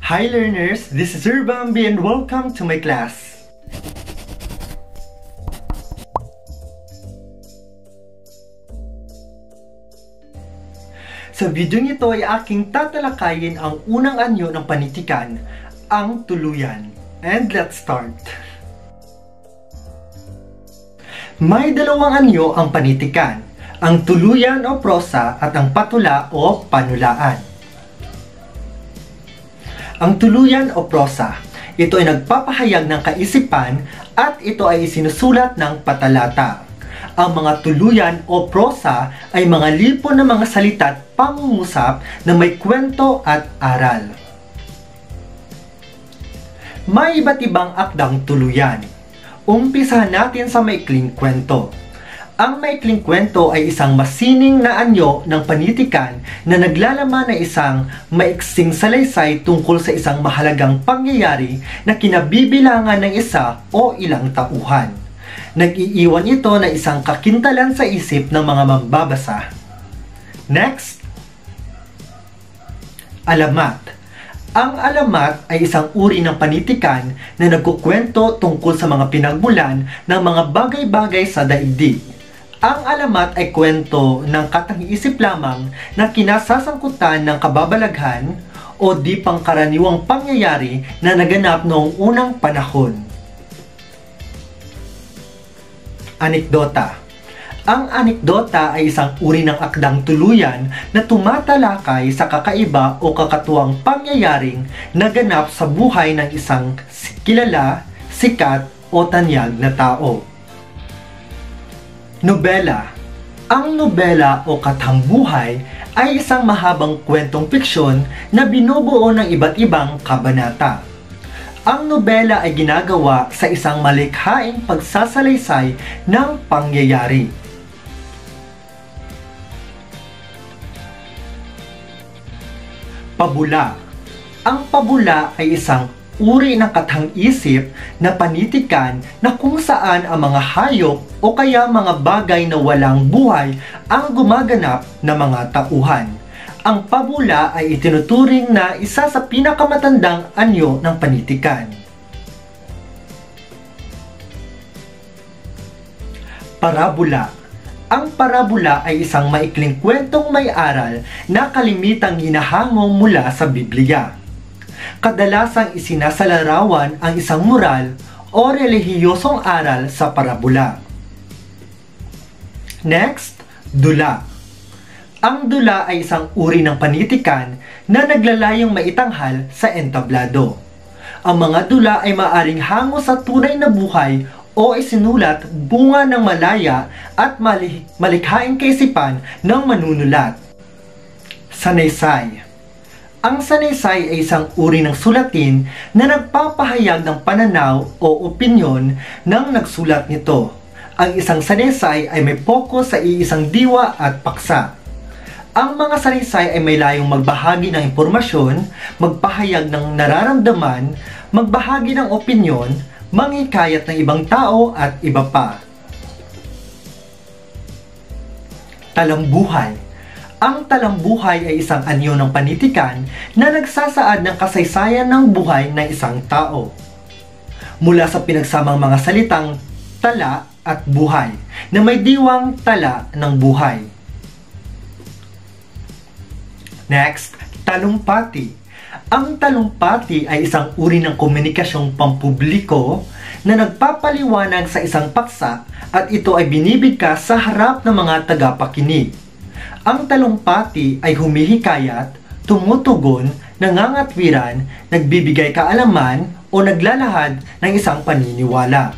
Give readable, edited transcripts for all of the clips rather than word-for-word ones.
Hi learners, this is Sir Bambi and welcome to my class. Sa video nito ay aking tatalakayin ang unang anyo ng panitikan, ang tuluyan. And let's start. May dalawang anyo ang panitikan, ang tuluyan o prosa at ang patula o panulaan. Ang tuluyan o prosa, ito ay nagpapahayag ng kaisipan at ito ay isinusulat ng patalata. Ang mga tuluyan o prosa ay mga lipon ng mga salita at pangungusap na may kwento at aral. May iba't ibang akdang tuluyan. Umpisahan natin sa maikling kwento. Ang maikling kwento ay isang masining na anyo ng panitikan na naglalaman ng isang maiksing salaysay tungkol sa isang mahalagang pangyayari na kinabibilangan ng isa o ilang tauhan. Nag-iiwan ito ng isang kakintalan sa isip ng mga mambabasa. Next, alamat. Ang alamat ay isang uri ng panitikan na nagkukwento tungkol sa mga pinagmulan ng mga bagay-bagay sa daigdig. Ang alamat ay kwento ng katang-isip lamang na kinasasangkutan ng kababalaghan o di pangkaraniwang pangyayari na naganap noong unang panahon. Anekdota. Ang anekdota ay isang uri ng akdang tuluyan na tumatalakay sa kakaiba o kakatuwang pangyayaring naganap sa buhay ng isang kilala, sikat o tanyag na tao. Nobela. Ang nobela o katangbuhay ay isang mahabang kwentong fiksyon na binubuo ng iba't ibang kabanata. Ang nobela ay ginagawa sa isang malikhaing pagsasalaysay ng pangyayari. Pabula. Ang pabula ay isang uri ng katang-isip na panitikan na kung saan ang mga hayop o kaya mga bagay na walang buhay ang gumaganap na mga tauhan. Ang pabula ay itinuturing na isa sa pinakamatandang anyo ng panitikan. Parabola. Ang parabola ay isang maikling kwentong may aral na kalimitang hinahangong mula sa Biblia. Kadalasang isinasalarawan ang isang moral o relihiyosong aral sa parabola. Next, dula. Ang dula ay isang uri ng panitikan na naglalayong maitanghal sa entablado. Ang mga dula ay maaring hango sa tunay na buhay o isinulat bunga ng malaya at malikhaing kaisipan ng manunulat. Sanaysay. Ang sanaysay ay isang uri ng sulatin na nagpapahayag ng pananaw o opinyon ng nagsulat nito. Ang isang sanaysay ay may focus sa iisang diwa at paksa. Ang mga sanaysay ay may layong magbahagi ng impormasyon, magpahayag ng nararamdaman, magbahagi ng opinyon, manghikayat ng ibang tao at iba pa. Talambuhay. Ang talambuhay ay isang anyo ng panitikan na nagsasaad ng kasaysayan ng buhay ng isang tao. Mula sa pinagsamang mga salitang tala at buhay na may diwang tala ng buhay. Next, talumpati. Ang talumpati ay isang uri ng komunikasyong pampubliko na nagpapaliwanag sa isang paksa at ito ay binibigkas sa harap ng mga tagapakinig. Ang talumpati ay humihikayat, tumutugon, nangangatwiran, nagbibigay kaalaman o naglalahad ng isang paniniwala.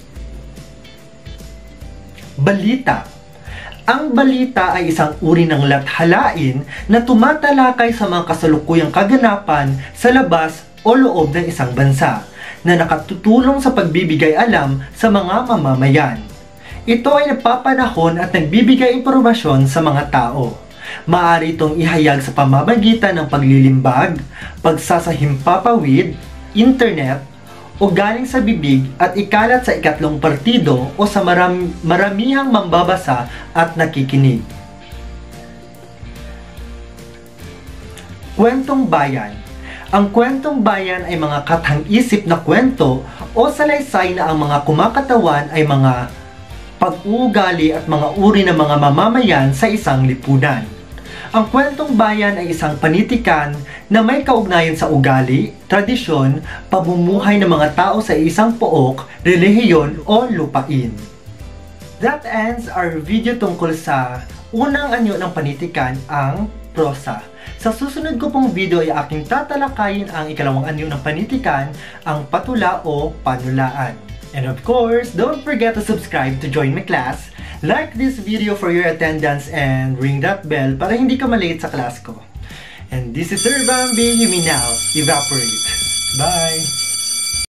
Balita. Ang balita ay isang uri ng lathalain na tumatalakay sa mga kasalukuyang kaganapan sa labas o loob ng isang bansa na nakatutulong sa pagbibigay alam sa mga mamamayan. Ito ay napapanahon at nagbibigay impormasyon sa mga tao. Maaari itong ihayag sa pamamagitan ng paglilimbag, pagsasahimpapawid, internet, o galing sa bibig at ikalat sa ikatlong partido o sa maramihang mambabasa at nakikinig. Kwentong bayan. Ang kwentong bayan ay mga kathang-isip na kwento o salaysay na ang mga kumakatawan ay mga pag-uugali at mga uri ng mga mamamayan sa isang lipunan. Ang kwentong bayan ay isang panitikan na may kaugnayan sa ugali, tradisyon, pamumuhay ng mga tao sa isang pook, relihiyon o lupain. That ends our video tungkol sa unang anyo ng panitikan, ang prosa. Sa susunod ko pong video ay aking tatalakayin ang ikalawang anyo ng panitikan, ang patula o panulaan. And of course, don't forget to subscribe to join my class, like this video for your attendance, and ring that bell para hindi ka malate sa class ko. And this is Sir Bambi, Huminaw, Evaporate. Bye!